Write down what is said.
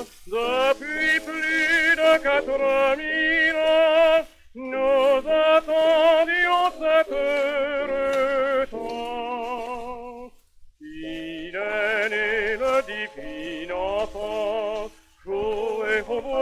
depuis plus de 4000 ans, nous attendions cet heureux temps. Il est né le divin enfant, joué au bois